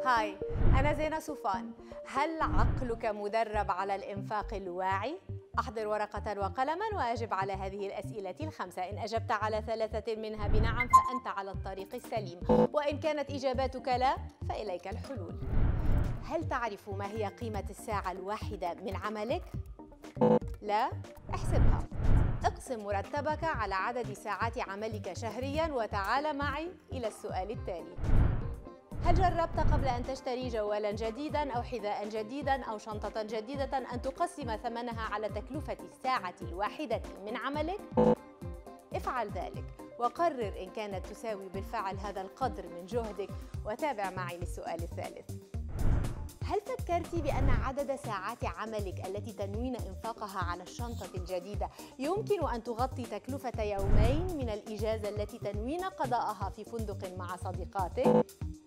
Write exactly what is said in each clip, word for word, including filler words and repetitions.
هاي، أنا زينة صوفان. هل عقلك مدرب على الإنفاق الواعي؟ أحضر ورقة وقلما وأجب على هذه الأسئلة الخمسة. إن أجبت على ثلاثة منها بنعم فأنت على الطريق السليم، وإن كانت إجاباتك لا فإليك الحلول. هل تعرف ما هي قيمة الساعة الواحدة من عملك؟ لا؟ احسبها. اقسم مرتبك على عدد ساعات عملك شهرياً وتعال معي إلى السؤال التالي. هل جربت قبل أن تشتري جوالاً جديداً أو حذاء جديداً أو شنطة جديدة أن تقسم ثمنها على تكلفة الساعة الواحدة من عملك؟ افعل ذلك وقرر إن كانت تساوي بالفعل هذا القدر من جهدك، وتابع معي للسؤال الثالث. هل فكرت بأن عدد ساعات عملك التي تنوين إنفاقها على الشنطة الجديدة يمكن أن تغطي تكلفة يومين من الإجازة التي تنوين قضاءها في فندق مع صديقاتك؟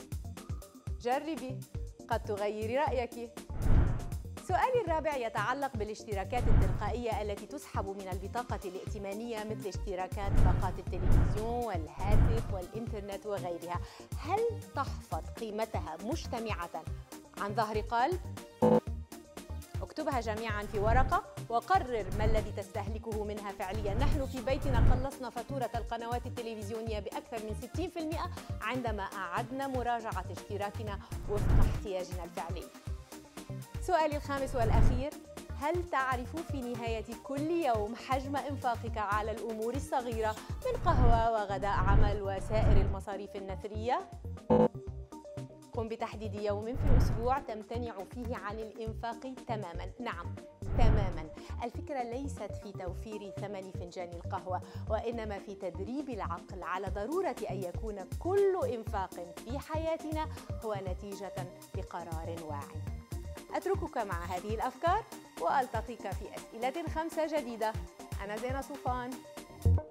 جربي، قد تغيري رأيك. سؤالي الرابع يتعلق بالاشتراكات التلقائية التي تسحب من البطاقة الائتمانية، مثل اشتراكات باقات التلفزيون والهاتف والإنترنت وغيرها. هل تحفظ قيمتها مجتمعة عن ظهر قلب؟ اكتبها جميعاً في ورقة وقرر ما الذي تستهلكه منها فعلياً. نحن في بيتنا قلصنا فاتورة القنوات التلفزيونية بأكثر من ستين بالمئة عندما أعدنا مراجعة اشتراكنا وفق احتياجنا الفعلي. سؤالي الخامس والأخير، هل تعرف في نهاية كل يوم حجم إنفاقك على الأمور الصغيرة من قهوة وغداء عمل وسائر المصاريف النثرية؟ قم بتحديد يوم في الأسبوع تمتنع فيه عن الإنفاق تماماً. نعم، تماماً. الفكرة ليست في توفير ثمن فنجان القهوة، وإنما في تدريب العقل على ضرورة أن يكون كل إنفاق في حياتنا هو نتيجة لقرار واعي. أتركك مع هذه الأفكار وألتقيك في أسئلة خمسة جديدة. أنا زينة صوفان.